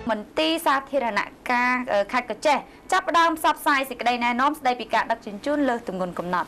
មន្ទីរសាធារណការខេត្តកោះចេះចាប់ផ្ដើមផ្សព្វផ្សាយសេចក្តីណែនាំស្តីពីការដឹកជញ្ជូនលើសទម្ងន់កំណត់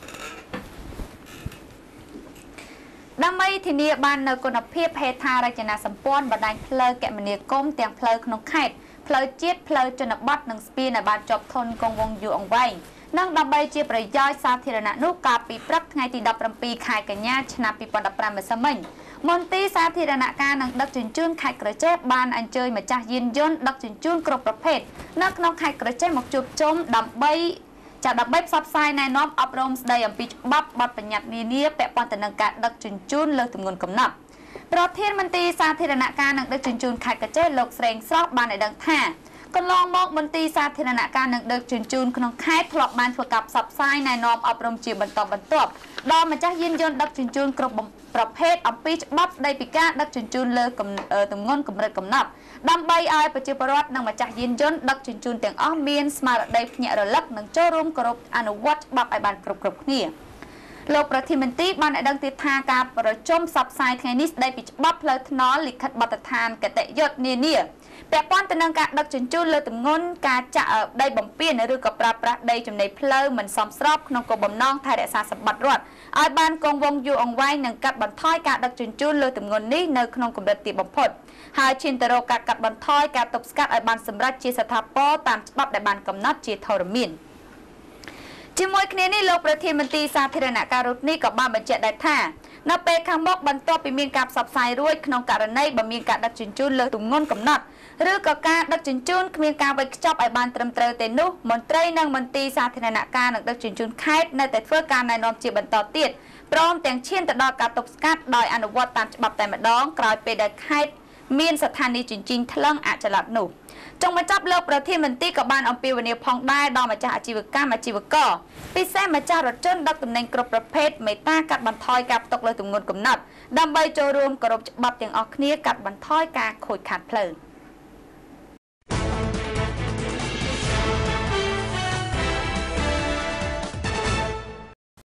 ដើម្បីធានាបាននូវគុណភាពហេដ្ឋារចនាសម្ព័ន្ធបណ្ដាញផ្លូវគមនាគមន៍ទាំងផ្លូវក្នុងខេត្តផ្លូវជាតិផ្លូវជនបទនិងស្ពានឲ្យបានជាប់ធន់គង់វង្សយូរអង្វែងនិងដើម្បីជាប្រយោជន៍សាធារណៈនោះកាលពីព្រឹកថ្ងៃទី17ខែកញ្ញាឆ្នាំ2015ម្សិលមិញមន្ទីរសាធារណការនិងដឹកជញ្ជូនខេត្តក្រចេះបានអញ្ជើញម្ចាស់យានយន្តដឹកជញ្ជូនគ្រប់ប្រភេទនៅក្នុងខេត្តក្រចេះមកជួបជុំដើម្បីផ្សព្វផ្សាយណែនាំអប់រំស្តីអំពីច្បាប់បទបញ្ញត្តិនានាពាក់ព័ន្ធទៅនឹងការដឹកជញ្ជូនលើសទម្ងន់កំណត់ប្រធានមន្ទីរសាធារណការនិងដឹកជញ្ជូនខេត្តកោះចេះលោកស្រេងស្រស់បានឲ្យដឹងថាកន្លងមកមន្ទីរសាធារណការនិងដឹកជញ្ជូនក្នុងខេត្តធ្លាប់បានធ្វើការផ្សព្វផ្សាយណែនាំអប់រំជាបន្តបន្ទាប់ដល់ម្ចាស់យានយន្តដឹកជញ្ជូនគ្រប់ប្រភេទអំពីច្បាប់ស្តីពីការដឹកជញ្ជូនលើទម្ងន់កម្រិតកំណត់ដើម្បីឲ្យប្រជាពលរដ្ឋនិងម្ចាស់យានយន្តដឹកជញ្ជូនទាំងអស់មានស្មារតីភ្ញាក់រលឹកនិងចូលរួមគោរពអនុវត្តច្បាប់ឲ្យបានគ្រប់គ្នាលោកប្រធានមន្ទីរបានឲ្យដឹងទៀតថាការប្រជុំផ្សព្វផ្សាយថ្ងៃនេះស្តីពីច្បាប់ផ្លូវថ្នល់លិខិតបទដ្ឋានគតិយុត្តនានាពាក់ព័ន្ធទៅនឹងការដឹកជញ្ជូនលើទម្ងន់ការចាក់ដីបំពេញឬក៏ប្រើប្រាស់ដីចំណីផ្លូវមិនសមស្របក្នុងគោលបំណងថែរក្សាសម្បត្តិរដ្ឋឲ្យបានគង់វង្សយូរអង្វែងនិងកាត់បន្ថយការដឹកជញ្ជូនលើទម្ងន់នេះនៅក្នុងកម្រិតទាបបំផុតហើយឈានទៅរកការកាត់បន្ថយការទប់ស្កាត់ឲ្យបានសម្រេចជាស្ថាពរតាមច្បាប់ដែលបានកំណត់ជាធរមានជាមួយគ្នានេះលោកប្រធានមន្ទីរសាធារណការរូបនេះក៏បានបញ្ជាក់ដែរថានៅពេលខាងមុខបន្ទាប់ពីមានការផ្សព្វផ្សាយរួចក្នុងករណីបើមានការដឹកជញ្ជូនលើទម្ងន់កំណត់ឬក៏ការដឹកជញ្ជូនគ្មានការវេចខ្ចប់ឲ្យបានត្រឹមត្រូវទេនោះមន្ត្រីនិងមន្ទីរសាធារណការនិងដឹកជញ្ជូនខេត្តនៅតែធ្វើការណែនាំជាបន្តទៀតព្រមទាំងឈានទៅដល់ការទប់ស្កាត់ដោយអនុវត្តតាមច្បាប់តែម្ដងក្រោយពេលដែលខេត្តមានស្ថានីយ៍ជញ្ជីងថ្លឹងអចល័តនោះចុងបញ្ចប់លោកប្រធានមន្ទីរក៏បានអំពាវនាវផងដែរដល់ម្ចាស់អាជីវកម្មអាជីវករពិសេសម្ចាស់រថយន្តដឹកទំនិញគ្រប់ប្រភេទមេត្តាកាត់បន្ថយការផ្ទុកលើទម្ងន់កំណត់ដើម្បីចូលរួមគោរពច្បាប់ទាំងអស់គ្នាកាត់បន្ថយការខូចខាតផ្លូវ